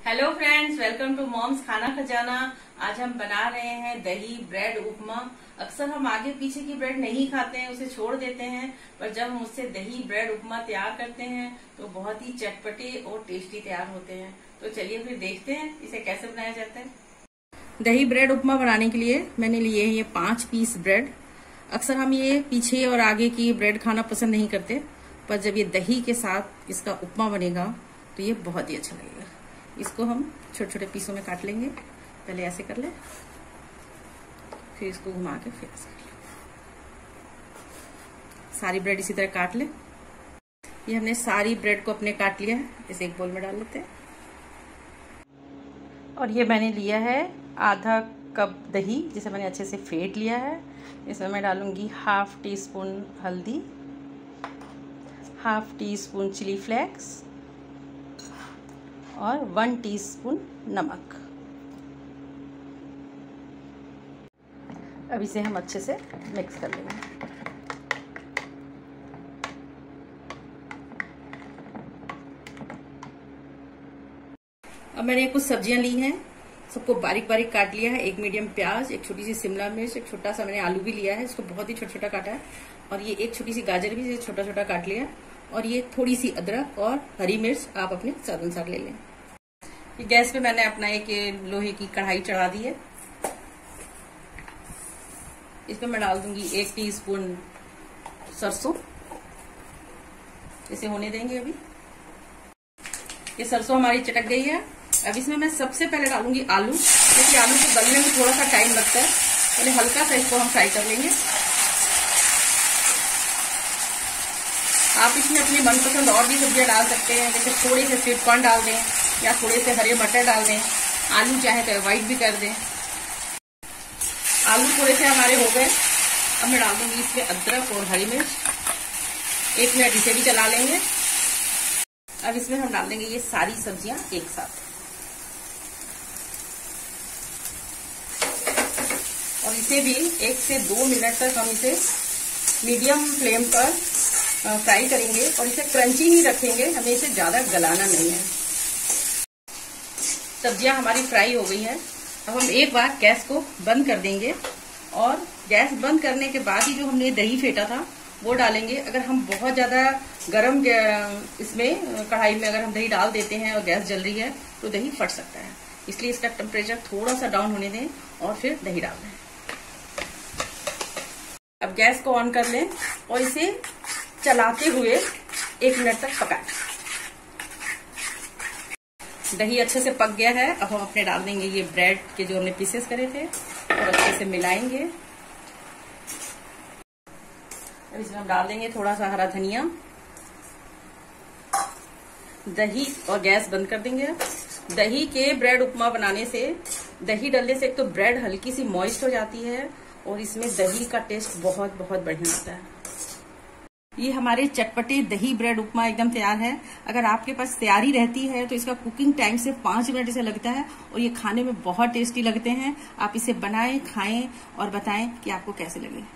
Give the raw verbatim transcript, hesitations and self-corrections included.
Hello friends, welcome to mom's Khana Khazana. आज हम बना रहे हैं दही ब्रेड उपमा। अक्सर हम आगे पीछे की ब्रेड नहीं खाते हैं, उसे छोड़ देते हैं, पर जब हम उससे दही ब्रेड उपमा तैयार करते हैं तो बहुत ही चटपटे और टेस्टी तैयार होते हैं। तो चलिए फिर देखते हैं इसे कैसे बनाया जाता है। दही ब्रेड उपमा बनाने के लिए मैंने लिए हैं ये पांच पीस ब्रेड। अक्सर हम ये पीछे और आगे की ब्रेड खाना पसंद नहीं करते, पर जब ये दही के साथ इसका उपमा बनेगा तो ये बहुत ही अच्छा लगेगा। इसको हम छोटे छोटे पीसों में काट लेंगे। पहले ऐसे कर ले, फिर इसको घुमा के फिर ऐसे कर ले। सारी ब्रेड इसी तरह काट ले। ये हमने सारी ब्रेड को अपने काट लिया है, इसे एक बोल में डाल लेते हैं। और ये मैंने लिया है आधा कप दही, जिसे मैंने अच्छे से फेंट लिया है। इसमें मैं डालूंगी हाफ टी स्पून हल्दी, half teaspoon chilli flakes और वन टीस्पून नमक। अब इसे हम अच्छे से मिक्स कर लेंगे। अब मैंने कुछ सब्जियां ली हैं, सबको बारीक बारीक काट लिया है। एक मीडियम प्याज, एक छोटी सी शिमला मिर्च, एक छोटा सा मैंने आलू भी लिया है, इसको बहुत ही छोटा छोटा काटा है। और ये एक छोटी सी गाजर भी इसे छोटा छोटा काट लिया। और ये थोड़ी सी अदरक और हरी मिर्च आप अपने स्वाद अनुसार ले लें। ये गैस पे मैंने अपना एक लोहे की कढ़ाई चढ़ा दी है। इसमें मैं डाल दूंगी एक टीस्पून सरसों। इसे होने देंगे अभी। ये सरसों हमारी चटक गई है। अब इसमें मैं सबसे पहले डालूंगी आलू, क्योंकि आलू को गलने में थोड़ा सा टाइम लगता है। पहले हल्का सा इसको हम फ्राई कर लेंगे। आप इसमें अपनी मनपसंद और भी सब्जियां डाल सकते हैं, जैसे थोड़े से स्वीट कॉर्न डाल दें या थोड़े से हरे मटर डाल दें। आलू चाहे तो अवॉइड भी कर दें। आलू थोड़े से हमारे हो गए। अब मैं डाल दूंगी इसमें अदरक और हरी मिर्च। एक मिनट इसे भी चला लेंगे। अब इसमें हम डाल देंगे ये सारी सब्जियां एक साथ, और इसे भी एक से दो मिनट तक हम इसे मीडियम फ्लेम पर फ्राई करेंगे। और इसे क्रंची ही रखेंगे, हमें इसे ज्यादा गलाना नहीं है। सब्जियां हमारी फ्राई हो गई हैं। अब हम एक बार गैस को बंद कर देंगे, और गैस बंद करने के बाद ही जो हमने दही फेंटा था वो डालेंगे। अगर हम बहुत ज्यादा गर्म इसमें कढ़ाई में अगर हम दही डाल देते हैं और गैस जल रही है तो दही फट सकता है, इसलिए इसका टेम्परेचर थोड़ा सा डाउन होने दें और फिर दही डाल दें। अब गैस को ऑन कर लें और इसे चलाते हुए एक मिनट तक पकाएं। दही अच्छे से पक गया है। अब हम अपने डाल देंगे ये ब्रेड के जो हमने पीसेस करे थे और अच्छे से मिलाएंगे। अब इसमें हम डाल देंगे थोड़ा सा हरा धनिया, दही, और गैस बंद कर देंगे। दही के ब्रेड उपमा बनाने से, दही डालने से एक तो ब्रेड हल्की सी मॉइस्ट हो जाती है और इसमें दही का टेस्ट बहुत बहुत बढ़िया आता है। ये हमारे चटपटे दही ब्रेड उपमा एकदम तैयार है। अगर आपके पास तैयारी रहती है तो इसका कुकिंग टाइम सिर्फ पांच मिनट इसे लगता है और ये खाने में बहुत टेस्टी लगते हैं। आप इसे बनाएं, खाएं और बताएं कि आपको कैसे लगे।